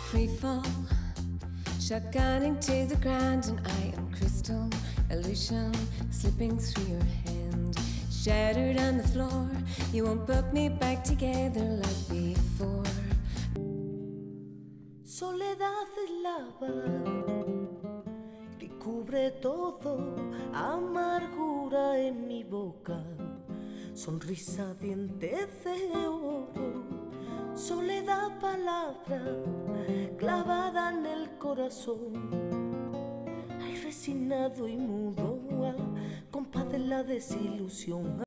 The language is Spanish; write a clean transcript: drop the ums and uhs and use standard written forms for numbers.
free fall, shotgunning to the ground, and I am crystal illusion slipping through your hand. Shattered on the floor, you won't put me back together like before. Soledad es lava que cubre todo, amargura en mi boca, sonrisa, dientes de oro. Soledad, palabra clavada en el corazón. Ay, resignado y mudo, compás de la desilusión.